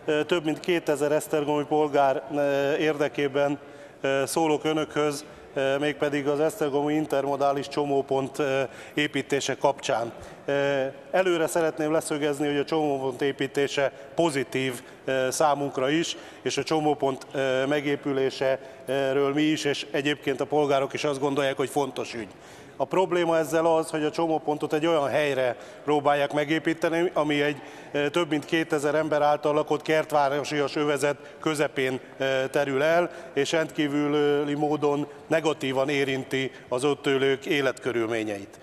több mint 2000 esztergomi polgár érdekében szólok önökhöz, mégpedig az esztergomi intermodális csomópont építése kapcsán. Előre szeretném leszögezni, hogy a csomópont építése pozitív számunkra is, és a csomópont megépüléséről mi is, és egyébként a polgárok is azt gondolják, hogy fontos ügy. A probléma ezzel az, hogy a csomópontot egy olyan helyre próbálják megépíteni, ami egy több mint 2000 ember által lakott kertvárosias övezet közepén terül el, és rendkívüli módon negatívan érinti az ott élők életkörülményeit.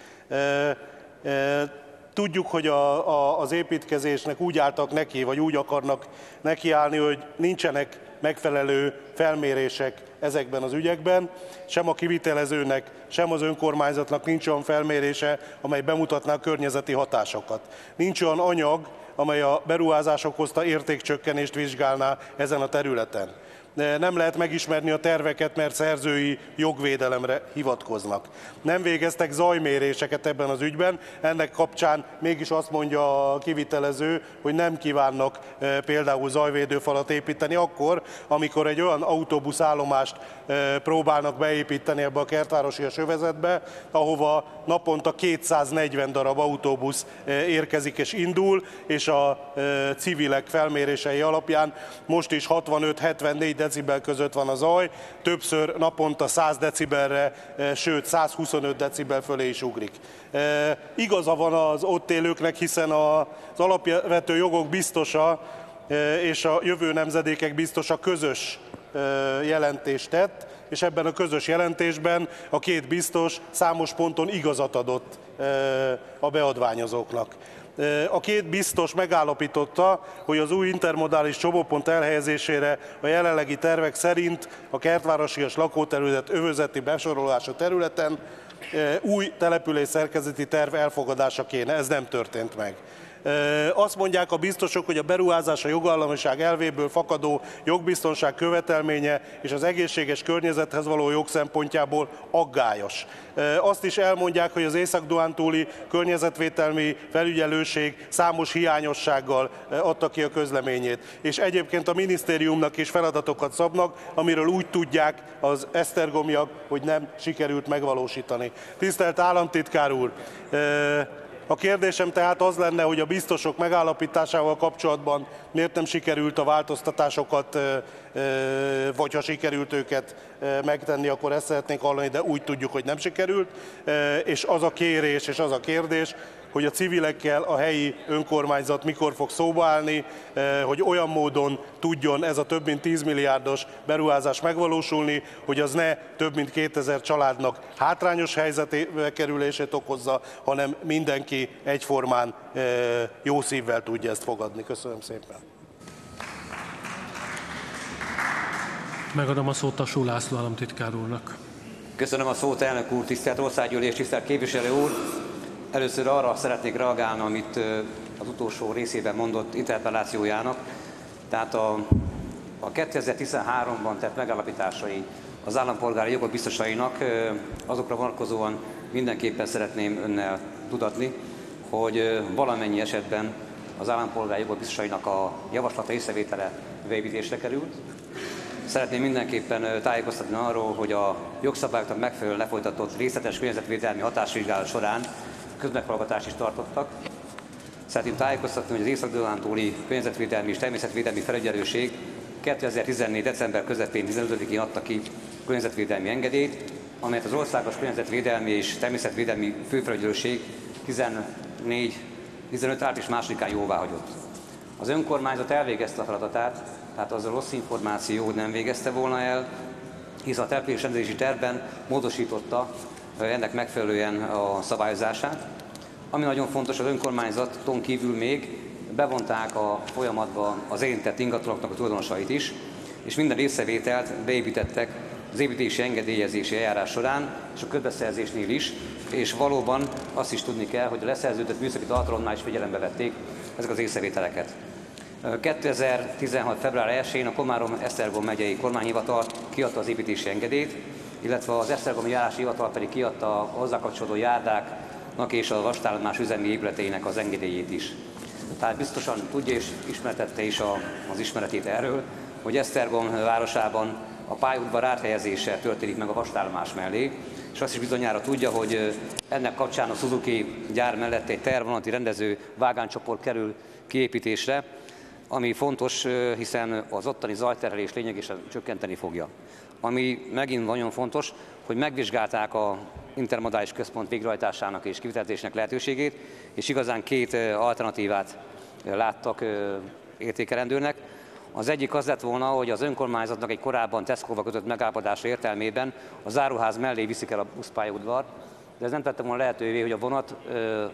Tudjuk, hogy az építkezésnek úgy álltak neki, vagy úgy akarnak nekiállni, hogy nincsenek megfelelő felmérések ezekben az ügyekben, sem a kivitelezőnek, sem az önkormányzatnak nincs olyan felmérése, amely bemutatná a környezeti hatásokat. Nincs olyan anyag, amely a beruházások okozta értékcsökkenést vizsgálná ezen a területen. Nem lehet megismerni a terveket, mert szerzői jogvédelemre hivatkoznak. Nem végeztek zajméréseket ebben az ügyben, ennek kapcsán mégis azt mondja a kivitelező, hogy nem kívánnak például zajvédőfalat építeni akkor, amikor egy olyan autóbuszállomást próbálnak beépíteni ebbe a kertvárosias övezetbe, ahova naponta 240 darab autóbusz érkezik és indul, és a civilek felmérései alapján most is 65-74 decibel között van a zaj, többször naponta 100 decibelre, sőt 125 decibel fölé is ugrik. Igaza van az ott élőknek, hiszen az alapvető jogok biztosa és a jövő nemzedékek biztosa közös jelentést tett, és ebben a közös jelentésben a két biztos számos ponton igazat adott a beadványozóknak. A két biztos megállapította, hogy az új intermodális csomópont elhelyezésére a jelenlegi tervek szerint a kertvárosias lakóterület övezeti besorolása területen új településszerkezeti terv elfogadása kéne. Ez nem történt meg. Azt mondják a biztosok, hogy a beruházás a jogállamiság elvéből fakadó jogbiztonság követelménye és az egészséges környezethez való jog szempontjából aggályos. Azt is elmondják, hogy az Észak-Dunántúli környezetvédelmi felügyelőség számos hiányossággal adta ki a közleményét. És egyébként a minisztériumnak is feladatokat szabnak, amiről úgy tudják az esztergomiak, hogy nem sikerült megvalósítani. Tisztelt államtitkár úr! A kérdésem tehát az lenne, hogy a biztosok megállapításával kapcsolatban miért nem sikerült a változtatásokat, vagy ha sikerült őket megtenni, akkor ezt szeretnénk hallani, de úgy tudjuk, hogy nem sikerült. És az a kérés és az a kérdés, hogy a civilekkel a helyi önkormányzat mikor fog szóba állni, hogy olyan módon tudjon ez a több mint 10 milliárdos beruházás megvalósulni, hogy az ne több mint 2000 családnak hátrányos helyzetbe kerülését okozza, hanem mindenki egyformán jó szívvel tudja ezt fogadni. Köszönöm szépen. Megadom a szót Tassó László államtitkár úrnak. Köszönöm a szót, elnök úr, tisztelt országgyűlés, tisztelt képviselő úr! Először arra szeretnék reagálni, amit az utolsó részében mondott interpellációjának. Tehát a 2013-ban tett megállapításai az állampolgári jogok biztosainak, azokra vonatkozóan mindenképpen szeretném önnel tudatni, hogy valamennyi esetben az állampolgári jogok biztosainak a javaslata észrevétele beépítésre került. Szeretném mindenképpen tájékoztatni arról, hogy a jogszabályoknak megfelelően lefolytatott részletes környezetvédelmi hatásvizsgálat során közmeghallgatást is tartottak. Szeretném tájékoztatni, hogy az Észak-Dunántúli Környezetvédelmi és Természetvédelmi Felügyelőség 2014. december közepén 15-én adta ki környezetvédelmi engedélyt, amelyet az Országos Környezetvédelmi és Természetvédelmi Főfelügyelőség 15. április 2-án jóváhagyott. Az önkormányzat elvégezte a feladatát, tehát az a rossz információ, hogy nem végezte volna el, hisz a településrendezési tervben módosította ennek megfelelően a szabályozását. Ami nagyon fontos, az önkormányzaton kívül még bevonták a folyamatba az érintett ingatlanoknak a tulajdonosait is, és minden észrevételt beépítettek az építési engedélyezési eljárás során, és a közbeszerzésnél is, és valóban azt is tudni kell, hogy a leszerződött műszaki tartalomnál is figyelembe vették ezek az észrevételeket. 2016. február 1-én a Komárom-Esztergom megyei kormányhivatal kiadta az építési engedélyt, illetve az esztergomi járási hivatal pedig kiadta a hozzá kapcsolódó járdáknak és a vasútállomás üzemi épületeinek az engedélyét is. Tehát biztosan tudja és ismertette is az ismeretét erről, hogy Esztergom városában a pályaudvar áthelyezése történik meg a vastállomás mellé, és azt is bizonyára tudja, hogy ennek kapcsán a Suzuki gyár mellett egy tervonalati rendező vágánycsoport kerül kiépítésre, ami fontos, hiszen az ottani zajterhelés lényegesen csökkenteni fogja. Ami megint nagyon fontos, hogy megvizsgálták a intermodális központ végrehajtásának és kivitelezésnek lehetőségét, és igazán két alternatívát láttak értékelendőnek. Az egyik az lett volna, hogy az önkormányzatnak egy korábban Tesco-val kötött megállapodása értelmében a záróház mellé viszik el a buszpályaudvar, de ez nem tette volna lehetővé, hogy a vonatról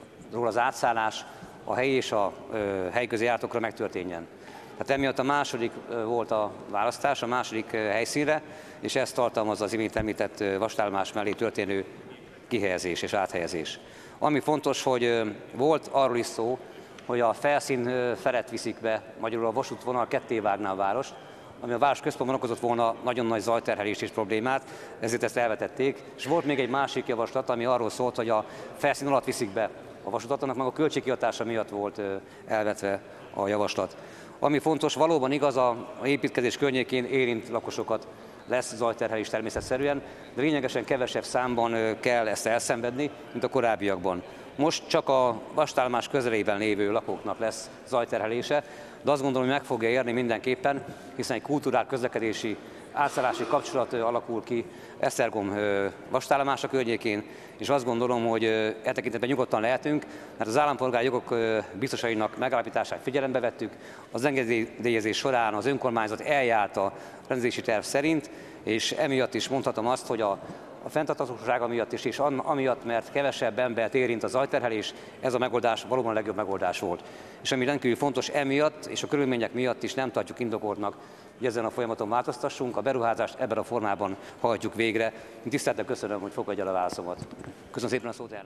az átszállás a helyi és a helyközi járatokra megtörténjen. Tehát emiatt a második volt a választás, a második helyszínre, és ezt tartalmazza az imént említett vastállomás mellé történő kihelyezés és áthelyezés. Ami fontos, hogy volt arról is szó, hogy a felszín felett viszik be, magyarul a vasútvonal ketté vágná a várost, ami a város központban okozott volna nagyon nagy zajterhelést és problémát, ezért ezt elvetették. És volt még egy másik javaslat, ami arról szólt, hogy a felszín alatt viszik be a vasutat, annak meg a költségkihatása miatt volt elvetve a javaslat. Ami fontos, valóban igaz, a építkezés környékén érint lakosokat lesz zajterhelés természetszerűen, de lényegesen kevesebb számban kell ezt elszenvedni, mint a korábbiakban. Most csak a vastállomás közelében lévő lakóknak lesz zajterhelése, de azt gondolom, hogy meg fogja érni mindenképpen, hiszen egy kultúrál közlekedési átszállási kapcsolat alakul ki Esztergom vastállomása környékén, és azt gondolom, hogy e tekintetben nyugodtan lehetünk, mert az állampolgári jogok biztosainak megállapítását figyelembe vettük, az engedélyezés során az önkormányzat eljárt a rendezési terv szerint, és emiatt is mondhatom azt, hogy a fenntarthatósága miatt is, és amiatt, mert kevesebb embert érint a zajterhelés, ez a megoldás valóban a legjobb megoldás volt. És ami rendkívül fontos, emiatt és a körülmények miatt is nem tartjuk indokoltnak, hogy ezen a folyamaton változtassunk, a beruházást ebben a formában hajtjuk végre. Tisztelettel köszönöm, hogy fogadja el a válaszomat. Köszönöm szépen a szót, elnök.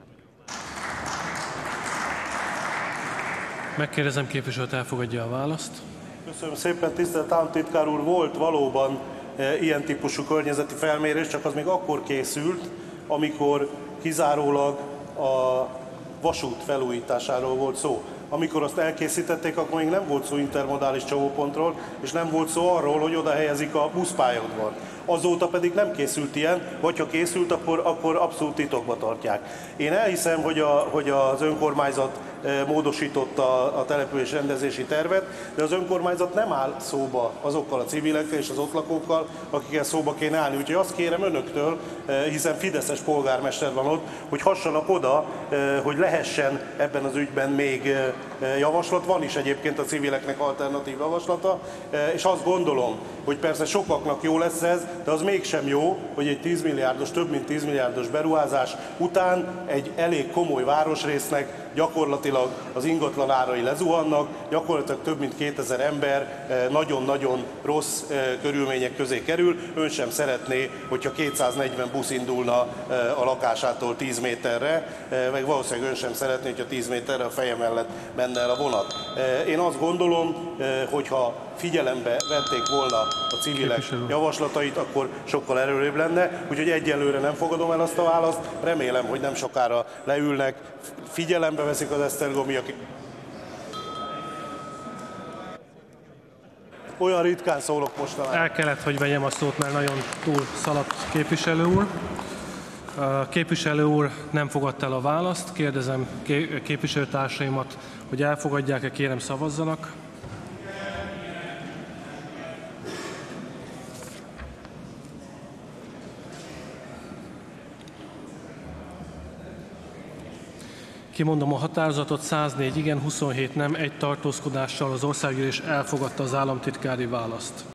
Megkérdezem képviselőt, elfogadja a választ. Köszönöm szépen, tisztelt államtitkár úr, volt valóban ilyen típusú környezeti felmérés, csak az még akkor készült, amikor kizárólag a vasút felújításáról volt szó. Amikor azt elkészítették, akkor még nem volt szó intermodális csomópontról, és nem volt szó arról, hogy oda helyezik a buszpályaudvart. Azóta pedig nem készült ilyen, vagy ha készült, akkor abszolút titokba tartják. Én elhiszem, hogy az önkormányzat módosította a település rendezési tervet, de az önkormányzat nem áll szóba azokkal a civilekkel és az ott lakókkal, akikkel szóba kéne állni. Úgyhogy azt kérem önöktől, hiszen fideszes polgármester van ott, hogy hassanak oda, hogy lehessen ebben az ügyben még javaslat. Van is egyébként a civileknek alternatív javaslata, és azt gondolom, hogy persze sokaknak jó lesz ez, de az mégsem jó, hogy egy 10 milliárdos, több mint 10 milliárdos beruházás után egy elég komoly városrésznek gyakorlatilag az ingatlan árai lezuhannak, gyakorlatilag több mint 2000 ember nagyon-nagyon rossz körülmények közé kerül. Ön sem szeretné, hogyha 240 busz indulna a lakásától 10 méterre, meg valószínűleg ön sem szeretné, hogyha 10 méterre a feje mellett menne el a vonat. Én azt gondolom, hogyha figyelembe vették volna a civilek javaslatait, akkor sokkal erőrébb lenne. Úgyhogy egyelőre nem fogadom el azt a választ. Remélem, hogy nem sokára leülnek, figyelembe veszik az esztergomiak. Olyan ritkán szólok mostanában. El kellett, hogy vegyem a szót, mert nagyon túl szaladt képviselő úr. A képviselő úr nem fogadta el a választ. Kérdezem képviselőtársaimat, hogy elfogadják-e, kérem szavazzanak. Kimondom a határozatot, 104 igen, 27 nem, egy tartózkodással az országgyűlés elfogadta az államtitkári választ.